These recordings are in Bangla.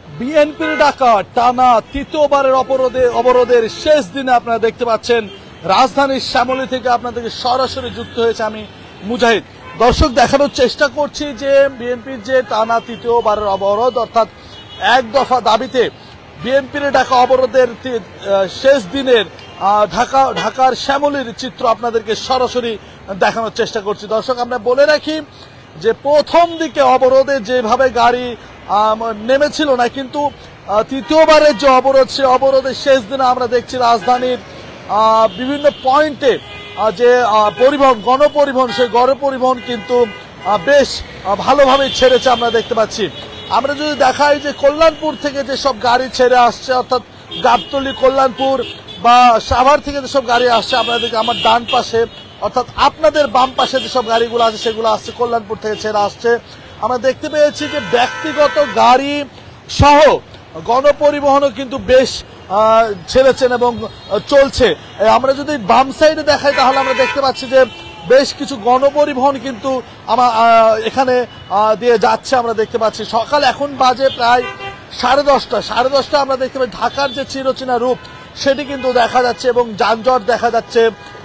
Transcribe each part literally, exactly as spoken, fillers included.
বিএনপির ডাকা টানা তৃতীয়বারের অবরোধে অবরোধের শেষ দিনে আপনারা দেখতে পাচ্ছেন রাজধানীর শ্যামলী থেকে আপনাদেরকে সরাসরি যুক্ত হয়েছে আমি মুজাহিদ। দর্শক, দেখানোর চেষ্টা করছি যে বিএনপির যে টানা তৃতীয়বারের অবরোধ অর্থাৎ এক দফা দাবিতে বিএনপির ডাকা অবরোধের শেষ দিনের ঢাকা ঢাকার শ্যামলীর চিত্র আপনাদেরকে সরাসরি দেখানোর চেষ্টা করছি। দর্শক, আমরা বলে রাখি যে প্রথম দিকে অবরোধে যেভাবে গাড়ি নেমেছিল না, কিন্তু তৃতীয়বারের যে অবরোধ সে অবরোধের শেষ দিনে আমরা দেখছি রাজধানীর বিভিন্ন পয়েন্টে যে পরিবহন গণপরিবহন সেই গণপরিবহন কিন্তু বেশ ভালোভাবে ছেড়েছে আমরা দেখতে পাচ্ছি। আমরা যদি দেখাই যে কল্যাণপুর থেকে যেসব গাড়ি ছেড়ে আসছে অর্থাৎ গাবতলী কল্যাণপুর বা সাভার থেকে যেসব গাড়ি আসছে আপনাদের আমার ডান পাশে অর্থাৎ আপনাদের বাম পাশে যেসব গাড়িগুলো আছে সেগুলো আসছে কল্যাণপুর থেকে ছেড়ে আসছে। আমরা দেখতে পেয়েছি যে ব্যক্তিগত গাড়ি সহ গণপরিবহনও কিন্তু বেশ ছেড়েছেন এবং চলছে। আমরা যদি বাম সাইডে দেখাই তাহলে আমরা দেখতে পাচ্ছি যে বেশ কিছু গণপরিবহন কিন্তু আমার এখানে দিয়ে যাচ্ছে আমরা দেখতে পাচ্ছি। সকাল এখন বাজে প্রায় সাড়ে দশটা সাড়ে দশটা আমরা দেখতে পাচ্ছি ঢাকার যে চিরচেনা রূপ সেটি কিন্তু দেখা যাচ্ছে এবং যানজট দেখা যাচ্ছে।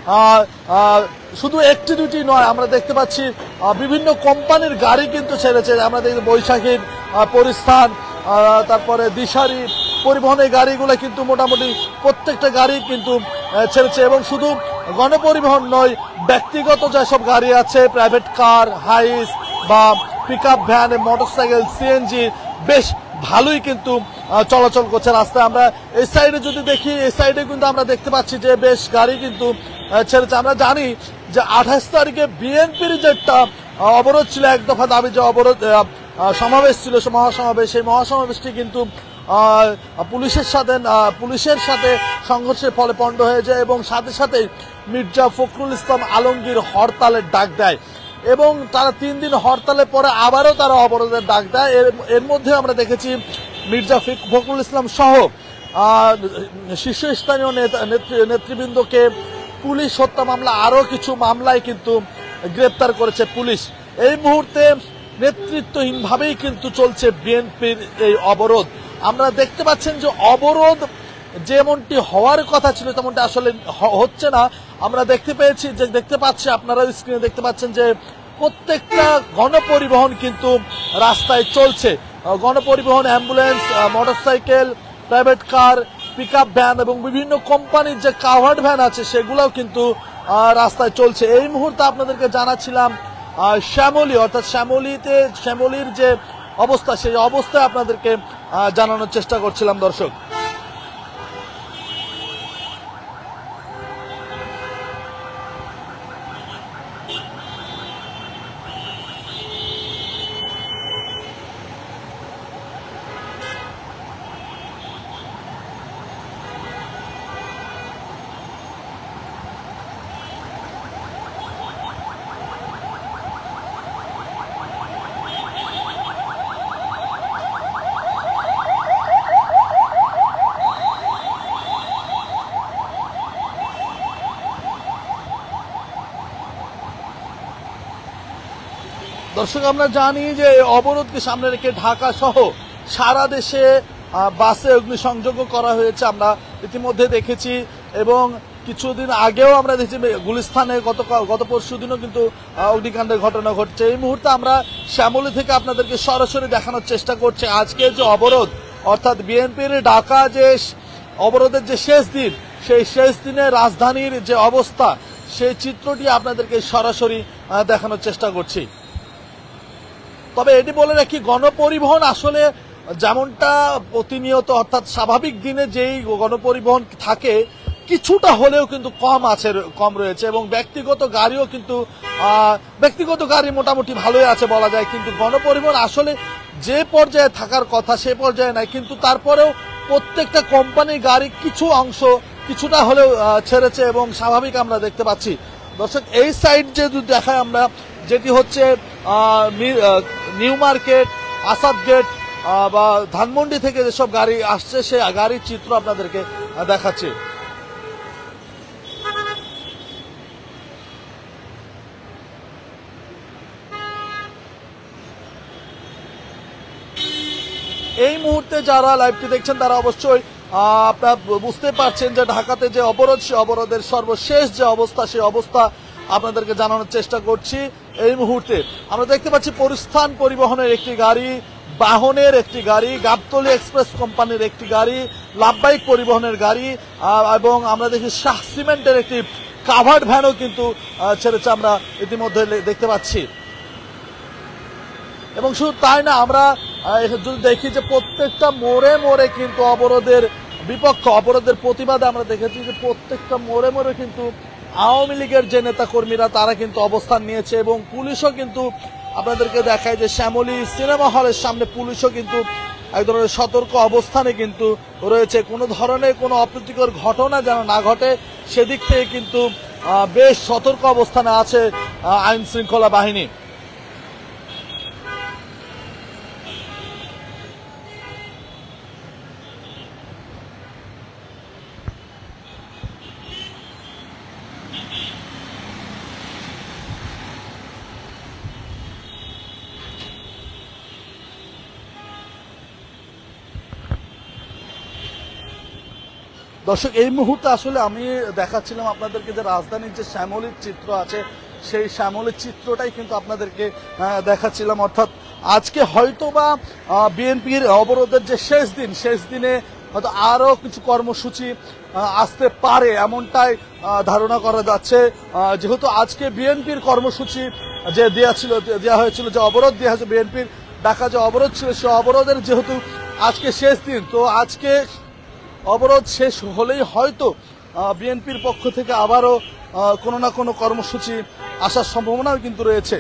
শুধু একটি দুটি নয়, আমরা দেখতে পাচ্ছি বিভিন্ন কোম্পানির গাড়ি কিন্তু ছেড়েছে। আমরা দেখি বৈশাখীর পরিস্থান, তারপরে দিশারি পরিবহনের গাড়িগুলো কিন্তু মোটামুটি প্রত্যেকটা গাড়ি কিন্তু ছেড়েছে এবং শুধু গণপরিবহন নয়, ব্যক্তিগত যেসব গাড়ি আছে প্রাইভেট কার, হাইস বা pick up van, motorcycle, CNG বেশ ভালোই কিন্তু চলাচল করছে রাস্তায়। আমরা এই সাইডে যদি দেখি এই সাইডে কিন্তু আমরা দেখতে পাচ্ছি যে বেশ গাড়ি কিন্তু ছেড়েছে। আমরা জানি যে আঠাশ তারিখে বিএনপির যেটা অবরোধ ছিল এক দফা দাবি যে অবরোধ সমাবেশ ছিল মহাসমাবেশ, সেই মহাসমাবেশটি কিন্তু পুলিশের সাথে পুলিশের সাথে সংঘর্ষের ফলে পণ্ড হয়ে যায় এবং সাথে সাথে মির্জা ফখরুল ইসলাম আলমগীর হরতালের ডাক দেয় এবং তারা তিন দিন হরতালের পরে আবারও তারা অবরোধের ডাক দেয়। এর এর মধ্যে আমরা দেখেছি মির্জা ফখরুল ইসলাম সহ শীর্ষস্থানীয় নেতৃবৃন্দকে পুলিশ হত্যা মামলা আরো কিছু মামলায় কিন্তু গ্রেপ্তার করেছে পুলিশ। এই মুহূর্তে নেতৃত্বহীনভাবেই কিন্তু চলছে বিএনপির এই অবরোধ। আমরা দেখতে পাচ্ছেন যে অবরোধ যেমনটি হওয়ার কথা ছিল তেমনটি আসলে হচ্ছে না। আমরা দেখতে পেয়েছি যে দেখতে পাচ্ছি আপনারা স্ক্রিনে দেখতে পাচ্ছেন যে প্রত্যেকটা গণপরিবহন কিন্তু রাস্তায় চলছে। গণপরিবহন, ambulance, motorcycle, private car, pick up van এবং বিভিন্ন কোম্পানির যে কাভার্ড ভ্যান আছে সেগুলোও কিন্তু রাস্তায় চলছে। এই মুহূর্তে আপনাদেরকে জানাচ্ছিলাম শ্যামলী অর্থাৎ শ্যামলীতে শ্যামলীর যে অবস্থা সেই অবস্থায় আপনাদেরকে জানানোর চেষ্টা করছিলাম। দর্শক, দর্শক আমরা জানি যে অবরোধকে সামনে রেখে ঢাকা সহ সারা দেশে বাসে অগ্নিসংযোগ করা হয়েছে আমরা ইতিমধ্যে দেখেছি এবং কিছুদিন আগেও আমরা দেখছি গুলিস্তানে গত গত পরশু দিনও কিন্তু অগ্নিকাণ্ডের ঘটনা ঘটছে। এই মুহূর্তে আমরা শ্যামলী থেকে আপনাদেরকে সরাসরি দেখানোর চেষ্টা করছি আজকে যে অবরোধ অর্থাৎ বিএনপির ঢাকা যে অবরোধের যে শেষ দিন সেই শেষ দিনে রাজধানীর যে অবস্থা সেই চিত্রটি আপনাদেরকে সরাসরি দেখানোর চেষ্টা করছি। তবে এটি বলে রাখি গণপরিবহন আসলে যেমনটা প্রতিনিয়ত অর্থাৎ স্বাভাবিক দিনে যেই গণপরিবহন থাকে কিছুটা হলেও কিন্তু কম আছে কম রয়েছে এবং ব্যক্তিগত গাড়িও কিন্তু ব্যক্তিগত গাড়ি মোটামুটি ভালোই আছে বলা যায়, কিন্তু গণপরিবহন আসলে যে পর্যায়ে থাকার কথা সে পর্যায়ে নাই। কিন্তু তারপরেও প্রত্যেকটা কোম্পানির গাড়ি কিছু অংশ কিছুটা হলেও ছেড়েছে এবং স্বাভাবিক আমরা দেখতে পাচ্ছি। দর্শক, এই সাইড যে দেখায় আমরা যেটি হচ্ছে নিউ মার্কেট, আসাদ গেট বা ধানমন্ডি থেকে যেসব গাড়ি আসছে সেই গাড়ির চিত্র আপনাদেরকে দেখাচ্ছে। এই মুহূর্তে যারা লাইভটি দেখছেন তারা অবশ্যই আপনারা বুঝতে পারছেন যে ঢাকাতে যে অবরোধ, সে অবরোধের সর্বশেষ যে অবস্থা, সেই অবস্থা আপনাদেরকে জানানোর চেষ্টা করছি। এই মুহূর্তে আমরা দেখতে পাচ্ছি পরিস্থান পরিবহনের একটি গাড়ি, বাহনের একটি গাড়ি, গাবতলী এক্সপ্রেস কোম্পানির একটি গাড়ি, লাভবাহিক পরিবহনের গাড়ি এবং আমরা দেখি শাহ সিমেন্টের একটি কাভার্ড ভ্যানও কিন্তু ছেড়েছে আমরা ইতিমধ্যে দেখতে পাচ্ছি। এবং শুধু তাই না, আমরা যদি দেখি যে প্রত্যেকটা মোড়ে মোড়ে কিন্তু অবরোধের বিপক্ষ, অবরোধের প্রতিবাদে আমরা দেখেছি যে প্রত্যেকটা মোড়ে মোড়ে কিন্তু আওয়ামী লীগের যে নেতা কর্মীরা তারা কিন্তু অবস্থান নিয়েছে এবং পুলিশও কিন্তু আপনাদেরকে দেখায় যে শ্যামলী সিনেমা হলের সামনে পুলিশও কিন্তু এক ধরনের সতর্ক অবস্থানে কিন্তু রয়েছে। কোনো ধরনের কোনো অপ্রীতিকর ঘটনা যেন না ঘটে সেদিক থেকে কিন্তু বেশ সতর্ক অবস্থানে আছে আইন শৃঙ্খলা বাহিনী। দর্শক, এই মুহূর্তে আসলে আমি দেখাচ্ছিলাম আপনাদেরকে যে রাজধানীর যে শ্যামলীর চিত্র আছে, সেই শ্যামলীর চিত্রটাই কিন্তু আপনাদেরকে দেখাচ্ছিলাম। অর্থাৎ আজকে হয়তোবা বিএনপির অবরোধের যে শেষ দিন, শেষ দিনে হয়তো আরো কিছু কর্মসূচি আসতে পারে এমনটাই ধারণা করা যাচ্ছে। যেহেতু আজকে বিএনপির কর্মসূচি যে দেওয়া ছিল, দেওয়া হয়েছিল, যে অবরোধ দেওয়া হয়েছে বিএনপির ঢাকা যে অবরোধ ছিল, সে অবরোধের যেহেতু আজকে শেষ দিন, তো আজকে অবরোধ শেষ হলেই হয়তো বিএনপির পক্ষ থেকে আবারও কোনো না কোনো কর্মসূচি আসার সম্ভাবনাও কিন্তু রয়েছে।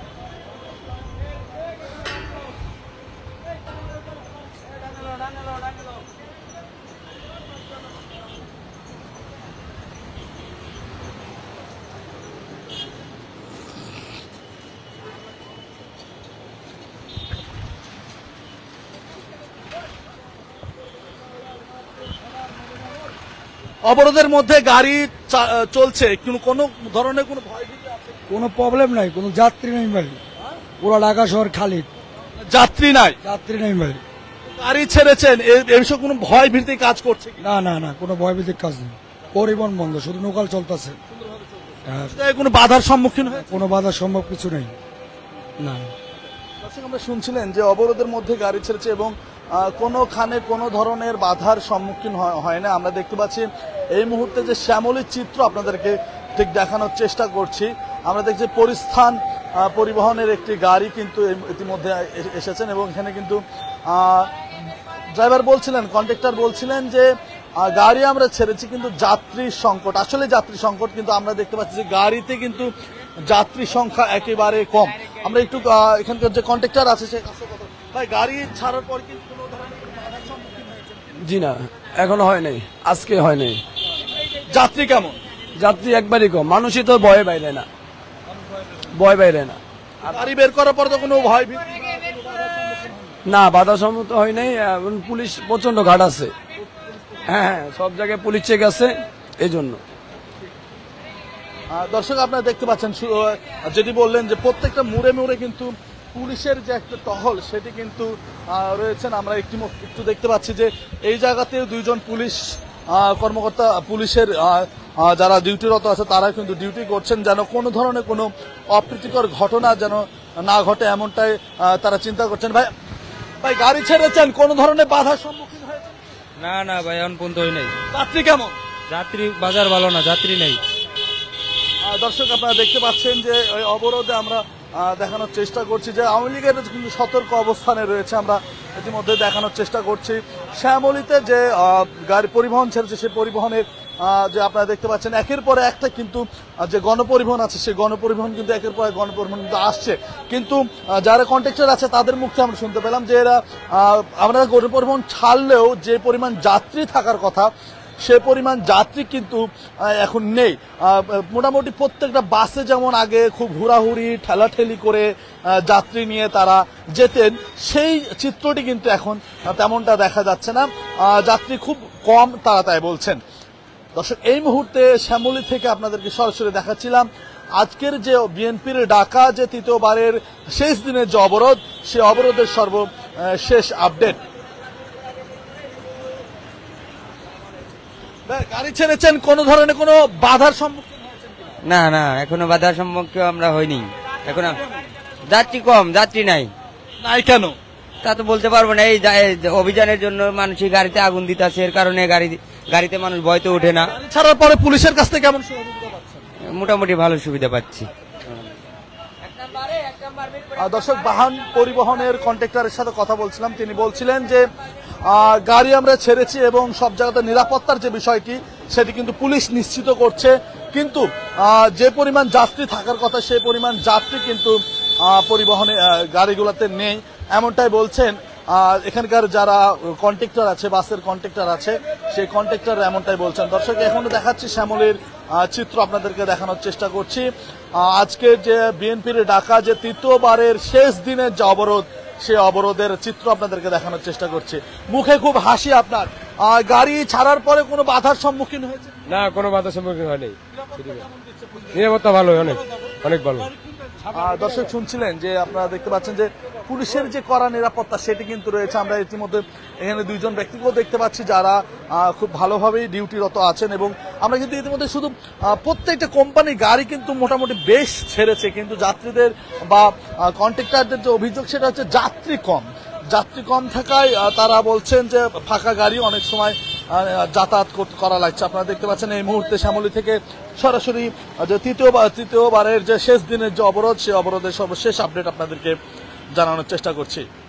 অবরোধের মধ্যে গাড়ি চলছে, কোনো ধরনের কোনো ভয় ভীতি আছে? কোনো প্রবলেম নাই, কোনো যাত্রী নেই ভাই, পুরো ঢাকা শহর খালি, যাত্রী নাই, যাত্রী নেই ভাই। গাড়ি ছেড়েছেন, এই বিষয়ে কোনো ভয় ভীতি কাজ করছে? না না না, কোনো ভয় ভীতির কাজ নেই, পরিবহন বন্ধ, শুধু লোকাল চলতেছে। কোনো বাধার সম্মুখীন হয়? কোনো বাধার সম্ভব কিছু নেই। না, আমরা শুনছিলেন যে অবরোধের মধ্যে গাড়ি ছেড়েছে এবং কোনোখানে কোনো ধরনের বাধার সম্মুখীন হয় না। আমরা দেখতে পাচ্ছি এই মুহূর্তে যে শ্যামলীর চিত্র আপনাদেরকে ঠিক দেখানোর চেষ্টা করছি। আমরা দেখছি পরিস্থান পরিবহনের একটি গাড়ি কিন্তু ইতিমধ্যে এসেছেন এবং এখানে কিন্তু ড্রাইভার বলছিলেন, কন্ডাক্টর বলছিলেন যে গাড়ি আমরা ছেড়েছি কিন্তু যাত্রী সংকট, আসলে যাত্রী সংকট, কিন্তু আমরা দেখতে পাচ্ছি যে গাড়িতে কিন্তু যাত্রী সংখ্যা একেবারে কম। আমরা একটু এখানকার যে কন্ডাক্টর আছে সে ভাই, গাড়ি ছাড়ার পর কিন্তু কোনো ধরনের বাধার সম্মুখীন হয়েছে? জি না, এখনো হয় নাই, আজকে হয় নাই। যাত্রী কেমন? যাত্রী একবারই কম, মানুষই তো ভয় বাইরে না, ভয় বাইরে না। গাড়ি বের করার পর তো কোনো ভয় ভীতি না, বাধা সম্মুখীন হয় নাই। পুলিশ প্রচন্ড ঘাট আছে, হ্যাঁ হ্যাঁ, সব জায়গায় পুলিশ চেক আছে, এই জন্য। দর্শক, আপনারা দেখতে পাচ্ছেন, যেটি বললেন যে প্রত্যেকটা মোড়ে মোড়ে কিন্তু পুলিশের যে একটা টহল সেটি কিন্তু রয়েছেন। আমরা একটি একটু দেখতে পাচ্ছি যে এই জায়গাতে দুইজন পুলিশ কর্মকর্তা, পুলিশের যারা ডিউটিরত আছে তারা কিন্তু ডিউটি করছেন যেন কোনো ধরনের কোনো অপ্রীতিকর ঘটনা যেন না ঘটে, এমনটাই তারা চিন্তা করছেন। ভাই ভাই গাড়ি ছেড়েছেন, কোন ধরনের বাধার সম্মুখীন হয়েছে? না না ভাই, এখন পর্যন্ত হয় নাই। যাত্রী কেমন? যাত্রী বাজার ভালো না, যাত্রী নেই। দর্শক, আপনারা দেখতে পাচ্ছেন যে ওই অবরোধে আমরা দেখানোর চেষ্টা করছি যে আওয়ামী লীগের কিন্তু সতর্ক অবস্থানে রয়েছে। আমরা ইতিমধ্যে দেখানোর চেষ্টা করছি শ্যামলীতে যে গাড়ি পরিবহন ছেড়েছে, সেই পরিবহনের যে আপনারা দেখতে পাচ্ছেন একের পরে একটা কিন্তু যে গণপরিবহন আছে, সেই গণপরিবহন কিন্তু একের পর এক গণপরিবহন কিন্তু আসছে। কিন্তু যারা কন্ট্রাক্টর আছে তাদের মুখে আমরা শুনতে পেলাম যে এরা আমরা গণপরিবহন ছাড়লেও যে পরিমাণ যাত্রী থাকার কথা সে পরিমাণ যাত্রী কিন্তু এখন নেই। মোটামুটি প্রত্যেকটা বাসে যেমন আগে খুব হুড়াহুড়ি ঠেলাঠেলি করে যাত্রী নিয়ে তারা যেতেন, সেই চিত্রটি কিন্তু এখন তেমনটা দেখা যাচ্ছে না, যাত্রী খুব কম তারা তাই বলছেন। দর্শক, এই মুহূর্তে শ্যামলী থেকে আপনাদেরকে সরাসরি দেখাচ্ছিলাম আজকের যে বিএনপির ডাকা যে তৃতীয়বারের শেষ দিনের যে অবরোধ, সে অবরোধের সর্বশেষ আপডেট। গাড়ি ছেড়েছেন, কোন ধরনের কোনো বাধার সম্মুখীন হয়েছেন কিনা? না না এখনো বাধার সম্মুখীন আমরা হইনি। এখন যাত্রী কম, যাত্রী নাই। নাই কেন? তা তো বলতে পারবো না। এই যা- এই অভিযানের জন্য মানুষই গাড়িতে আগুন দিতেছে, এর কারণে গাড়ি গাড়িতে মানুষ ভয়তে ওঠে না। গাড়ি ছাড়ার পরে পুলিশের কাছ থেকে কেমন সহযোগিতা পাচ্ছেন? মোটামুটি ভালো সুবিধা পাচ্ছি। আহ, দর্শক, বাহন পরিবহনের কন্ট্রাক্টরের সাথে কথা বলছিলাম, তিনি বলছিলেন যে আহ, গাড়ি আমরা ছেড়েছি এবং সব জায়গাতে নিরাপত্তার যে বিষয়টি সেটি কিন্তু পুলিশ নিশ্চিত করছে, কিন্তু আহ, যে পরিমাণ যাত্রী থাকার কথা সেই পরিমাণ যাত্রী কিন্তু আহ, পরিবহনে আহ, গাড়িগুলোতে নেই, এমনটাই বলছেন আহ, এখানকার যারা কন্ট্রাক্টর আছে, বাসের কন্ট্রাক্টর আছে, সেই কন্ট্রাক্টর এমনটাই বলছেন। দর্শক, এখনো দেখাচ্ছি শ্যামলীর আহ, চিত্র আপনাদেরকে দেখানোর চেষ্টা করছি। আহ, আজকে যে বিএনপির ডাকা যে তৃতীয়বারের শেষ দিনের যে অবরোধ, সেই অবরোধের চিত্র আপনাদেরকে দেখানোর চেষ্টা করছি। মুখে খুব হাসি আপনার। আহ, গাড়ি ছাড়ার পরে কোনো বাধার সম্মুখীন হয়েছে? না, কোনো বাধার সম্মুখীন হয়নি। নিরাপত্তা ভালো, অনেক অনেক ভালো। আহ, দর্শক, শুনছিলেন যে আপনারা দেখতে পাচ্ছেন যে পুলিশের যে কড়া নিরাপত্তা সেটি কিন্তু রয়েছে। আমরা ইতিমধ্যে এখানে দুইজন ব্যক্তিকেও দেখতে পাচ্ছি যারা আহ, খুব ভালোভাবেই ডিউটিরত আছেন, এবং আমরা কিন্তু ইতিমধ্যে শুধু আহ, প্রত্যেকটা কোম্পানি গাড়ি কিন্তু মোটামুটি বেশ ছেড়েছে, কিন্তু যাত্রীদের বা কন্ট্রাক্টরদের যে অভিযোগ সেটা হচ্ছে যাত্রী কম। যাত্রী কম থাকায় আহ, তারা বলছেন যে ফাঁকা গাড়ি অনেক সময় আহ, যাতায়াত কর- করা লাগছে। আপনারা দেখতে পাচ্ছেন এই মুহূর্তে শ্যামলী থেকে সরাসরি আহ, যে তৃতীয়বার তৃতীয়বারের যে শেষ দিনের যে অবরোধ, সেই অবরোধের সর্বশেষ আপডেট আপনাদেরকে জানানোর চেষ্টা করছি।